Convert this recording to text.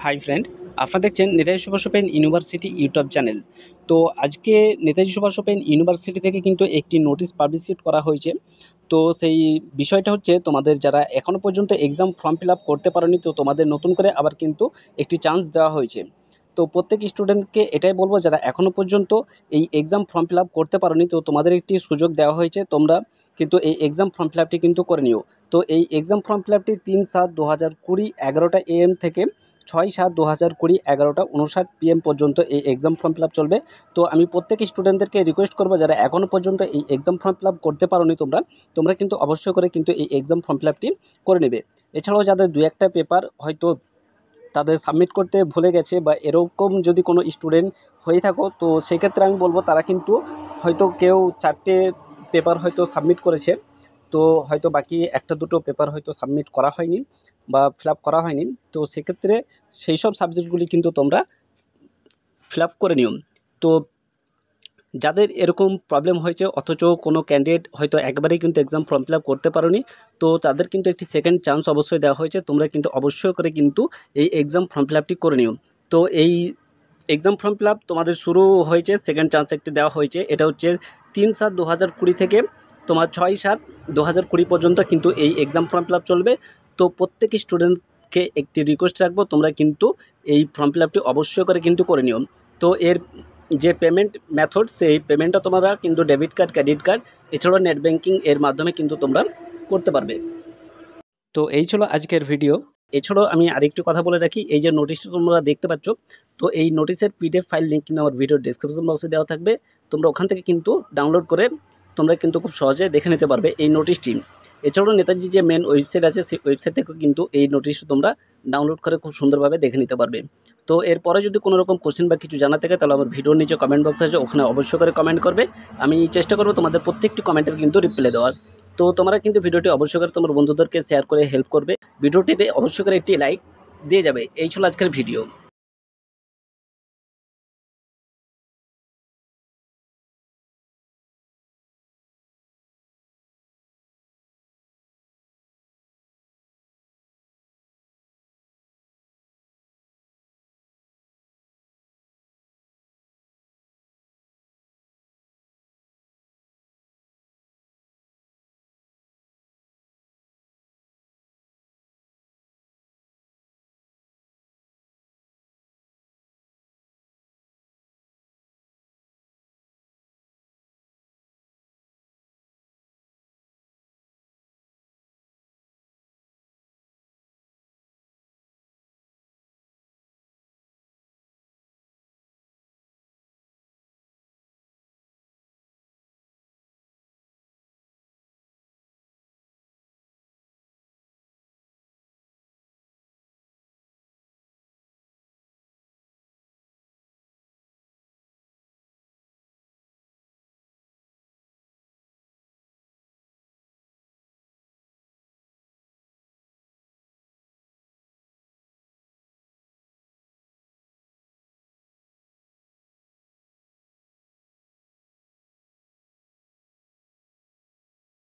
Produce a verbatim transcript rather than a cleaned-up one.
High friend, আপনারা দেখছেন Netaji Subhash open university YouTube channel. তো আজকে নেতাজি সুভাষ ওপেন ইউনিভার্সিটি থেকে কিন্তু একটি নোটিশ পাবলিশড করা হয়েছে। তো সেই বিষয়টা হচ্ছে, তোমাদের যারা এখনও পর্যন্ত এক্সাম ফর্ম ফিল আপ করতে পারোনি, তো তোমাদের নতুন করে আবার কিন্তু একটি চান্স দেওয়া হয়েছে। তো প্রত্যেক স্টুডেন্টকে এটাই বলবো, যারা এখনও পর্যন্ত এই এক্সাম ফর্ম ফিল আপ করতে পারোনি, তো তোমাদের একটি সুযোগ দেওয়া হয়েছে, তোমরা কিন্তু এই এক্সাম ফর্ম ফিল আপটি কিন্তু করে নিও। তো এই এক্সাম ফর্ম ফিল আপটি তিন সাত দু হাজার কুড়ি এগারোটা এ এম থেকে ছয় সাত দু হাজার কুড়ি এগারোটা উনষাট পি এম পর্যন্ত এই এক্সাম ফর্ম ফিল আপ চলবে। তো আমি প্রত্যেক স্টুডেন্টদেরকে রিকোয়েস্ট করবো, যারা এখনও পর্যন্ত এই এক্সাম ফর্ম ফিল আপ করতে পারোনি, তোমরা তোমরা কিন্তু অবশ্যই করে কিন্তু এই এক্সাম ফর্ম ফিল আপটি করে নেবে। এছাড়াও যাদের দু একটা পেপার হয়তো তাদের সাবমিট করতে ভুলে গেছে, বা এরকম যদি কোনো স্টুডেন্ট হয়ে থাকো, তো সেক্ষেত্রে আমি বলবো তারা কিন্তু হয়তো কেউ চারটে পেপার হয়তো সাবমিট করেছে, তো হয়তো বাকি একটা দুটো পেপার হয়তো সাবমিট করা হয়নি বা ফিল আপ করা হয়নি। তো সেক্ষেত্রে সেই সব সাবজেক্টগুলি কিন্তু তোমরা ফিল আপ করে নিও। তো যাদের এরকম প্রবলেম হয়েছে অথচ কোনো ক্যান্ডিডেট হয়তো একবারেই কিন্তু এক্সাম ফর্ম ফিল আপ করতে পারোনি, তো তাদের কিন্তু একটি সেকেন্ড চান্স অবশ্যই দেওয়া হয়েছে। তোমরা কিন্তু অবশ্যই করে কিন্তু এই এক্সাম ফর্ম ফিল আপটি করে নিও। তো এই এক্সাম ফর্ম ফিল আপ তোমাদের শুরু হয়েছে, সেকেন্ড চান্স একটি দেওয়া হয়েছে, এটা হচ্ছে তিন সাত দু হাজার কুড়ি থেকে তোমার ছয় সাত দু হাজার কুড়ি পর্যন্ত কিন্তু এই এক্সাম ফর্ম ফিল আপ চলবে। তো প্রত্যেক স্টুডেন্টকে একটি রিকোয়েস্ট রাখবো, তোমরা কিন্তু এই ফর্ম ফিল আপটি অবশ্যই করে কিন্তু করে নিও। তো এর যে পেমেন্ট মেথড, সেই পেমেন্টটা তোমরা কিন্তু ডেবিট কার্ড, ক্রেডিট কার্ড, এছাড়াও নেট ব্যাঙ্কিং এর মাধ্যমে কিন্তু তোমরা করতে পারবে। তো এই ছিল আজকের ভিডিও। এছাড়াও আমি আরেকটি কথা বলে রাখি, এই যে নোটিশটা তোমরা দেখতে পাচ্ছ, তো এই নোটিশের পিডিএফ ফাইল লিঙ্ক কিন্তু আমার ভিডিওর ডেসক্রিপশন বক্সে দেওয়া থাকবে। তোমরা ওখান থেকে কিন্তু ডাউনলোড করে তোমরা কিন্তু খুব সহজে দেখে নিতে পারবে এই নোটিশটি। এছাড়াও নেতাজি যে মেন ওয়েবসাইট আছে, সেই ওয়েবসাইট থেকে কিন্তু এই নোটিশটা তোমরা ডাউনলোড করে খুব সুন্দরভাবে দেখে নিতে পারবে। তো এরপরে যদি কোনো রকম কোশ্চেন বা কিছু জানা থাকে, তাহলে আমার ভিডিওর নিচে কমেন্ট বক্স আছে, ওখানে অবশ্যই করে কমেন্ট করবে। আমি চেষ্টা করবো তোমাদের প্রত্যেকটি কমেন্টের কিন্তু রিপ্লাই দেওয়ার। তো তোমরা কিন্তু ভিডিওটি অবশ্যই করে তোমার বন্ধুদেরকে শেয়ার করে হেল্প করবে। ভিডিওটিতে অবশ্যই করে একটি লাইক দিয়ে যাবে। এই ছিল আজকের ভিডিও।